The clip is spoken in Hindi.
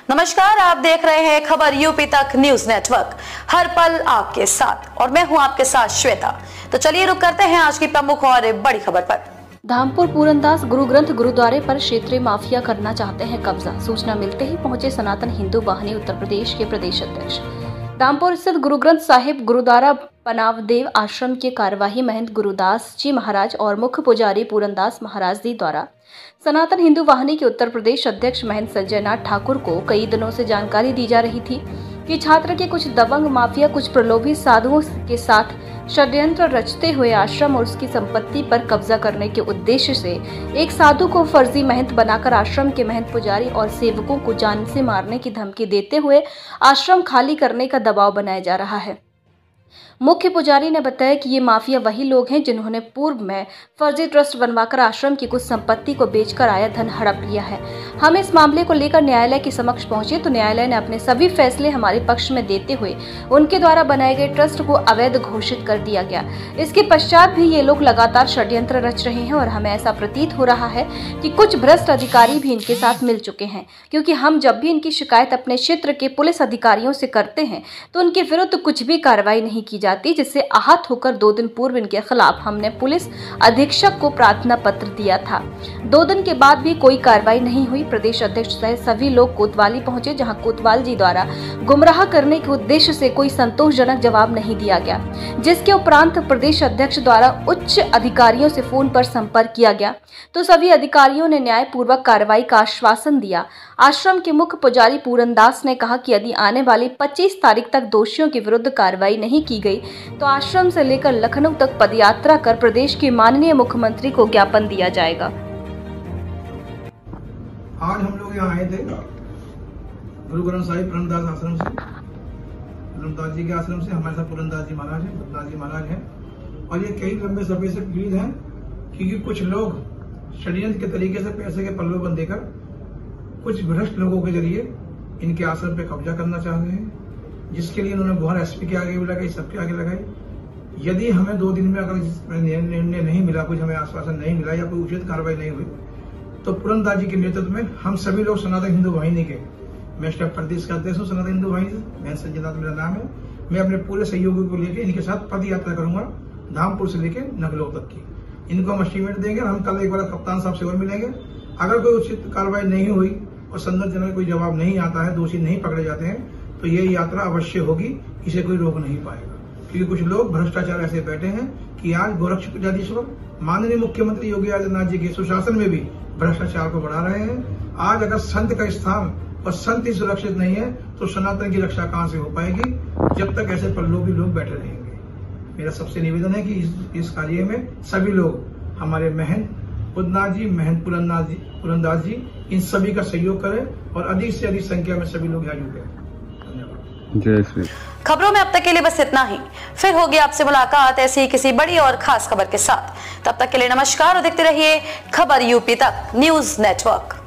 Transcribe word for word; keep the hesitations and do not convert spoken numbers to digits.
नमस्कार, आप देख रहे हैं खबर यूपी तक न्यूज नेटवर्क, हर पल आपके साथ और मैं हूं आपके साथ श्वेता। तो चलिए रुक करते हैं आज की प्रमुख और बड़ी खबर पर। धामपुर पूरनदास गुरु ग्रंथ गुरुद्वारे पर क्षेत्रीय माफिया करना चाहते हैं कब्जा। सूचना मिलते ही पहुंचे सनातन हिंदू वाहिनी उत्तर प्रदेश के प्रदेश अध्यक्ष। धामपुर स्थित गुरु ग्रंथ साहिब गुरुद्वारा पनावदेव आश्रम के कार्यवाही महंत गुरुदास जी महाराज और मुख्य पुजारी पूरनदास महाराज जी द्वारा सनातन हिंदू वाहिनी के उत्तर प्रदेश अध्यक्ष महंत संजय नाथ ठाकुर को कई दिनों से जानकारी दी जा रही थी कि छात्र के कुछ दबंग माफिया कुछ प्रलोभी साधुओं के साथ षड्यंत्र रचते हुए आश्रम और उसकी संपत्ति पर कब्जा करने के उद्देश्य से एक साधु को फर्जी महंत बनाकर आश्रम के महंत पुजारी और सेवकों को जान से मारने की धमकी देते हुए आश्रम खाली करने का दबाव बनाया जा रहा है। मुख्य पुजारी ने बताया कि ये माफिया वही लोग हैं जिन्होंने पूर्व में फर्जी ट्रस्ट बनवाकर आश्रम की कुछ संपत्ति को बेचकर आया धन हड़प लिया है। हम इस मामले को लेकर न्यायालय के समक्ष पहुंचे तो न्यायालय ने अपने सभी फैसले हमारे पक्ष में देते हुए उनके द्वारा बनाए गए ट्रस्ट को अवैध घोषित कर दिया गया। इसके पश्चात भी ये लोग लगातार षड्यंत्र रच रहे हैं और हमें ऐसा प्रतीत हो रहा है कि कुछ भ्रष्ट अधिकारी भी इनके साथ मिल चुके हैं, क्योंकि हम जब भी इनकी शिकायत अपने क्षेत्र के पुलिस अधिकारियों से करते हैं तो उनके विरुद्ध कुछ भी कार्रवाई नहीं की जाती, जिससे आहत होकर दो दिन पूर्व इनके खिलाफ हमने पुलिस अधीक्षक को प्रार्थना पत्र दिया था। दो दिन के बाद भी कोई कार्रवाई नहीं हुई। प्रदेश अध्यक्ष सहित सभी लोग कोतवाली पहुंचे, जहां कोतवाल जी द्वारा गुमराह करने के उद्देश्य से कोई संतोषजनक जवाब नहीं दिया गया, जिसके उपरांत प्रदेश अध्यक्ष द्वारा उच्च अधिकारियों से फोन पर संपर्क किया गया तो सभी अधिकारियों ने न्यायपूर्वक कार्रवाई का आश्वासन दिया। आश्रम के मुख्य पुजारी पूरनदास ने कहा कि यदि आने वाली पच्चीस तारीख तक दोषियों के विरुद्ध कार्रवाई नहीं की गई तो आश्रम से लेकर लखनऊ तक पदयात्रा कर प्रदेश के माननीय मुख्यमंत्री को ज्ञापन दिया जाएगा। आज हम लोग यहाँ आए थे गुरु ग्रंथ साहिब पूरनदास आश्रम से, पूरनदास जी के आश्रम से। हमारे साथ पूरनदास जी महाराज है, पूरनदास जी महाराज हैं और ये कई लंबे समय से पीड़ित हैं, क्योंकि कुछ लोग षड्यंत्र के तरीके से पैसे के प्रलोभन देकर कुछ भ्रष्ट लोगों के जरिए इनके आश्रम पे कब्जा करना चाह रहे हैं, जिसके लिए उन्होंने गुहार एसपी के आगे भी लगाई, सबके आगे लगाई। यदि हमें दो दिन में अगर निर्णय नहीं मिला, कुछ हमें आश्वासन नहीं मिला या कोई उचित कार्रवाई नहीं हुई तो पूरनदास जी के नेतृत्व में हम सभी लोग सनातन हिंदू वाहिनी के, मैं स्टेप प्रदेश का अध्यक्ष हूँ सनातन हिंदू वाहिनी से, मैं संजय नाथ मेरा नाम है, मैं अपने पूरे सहयोगियों को लेकर इनके साथ पद यात्रा करूंगा धामपुर से लेकर नगलोक तक की। इनको हम एस्टीमेट देंगे। हम कल एक बार कप्तान साहब से और मिलेंगे। अगर कोई उचित कार्रवाई नहीं हुई और संदर्भजनक कोई जवाब नहीं आता है, दोषी नहीं पकड़े जाते हैं तो ये यात्रा अवश्य होगी, इसे कोई रोक नहीं पाएगा। क्योंकि कुछ लोग भ्रष्टाचार ऐसे बैठे हैं कि आज गोरक्षपीठाधीश्वर माननीय मुख्यमंत्री योगी आदित्यनाथ जी के सुशासन में भी भ्रष्टाचार को बढ़ा रहे हैं। आज अगर संत का स्थान और संत ही सुरक्षित नहीं है तो सनातन की रक्षा कहां से हो पाएगी, जब तक ऐसे प्रलोभी लोग बैठे रहेंगे। मेरा सबसे निवेदन है कि इस, इस कार्य में सभी लोग, हमारे महंत पूरनदास जी, महंत पूरनदास जी पूरनदास जी इन सभी का सहयोग करें और अधिक से अधिक संख्या में सभी लोग यहाँ जुटे। जय श्री। खबरों में अब तक के लिए बस इतना ही। फिर होगी आपसे मुलाकात ऐसी किसी बड़ी और खास खबर के साथ। तब तक के लिए नमस्कार और देखते रहिए खबर यूपी तक न्यूज नेटवर्क।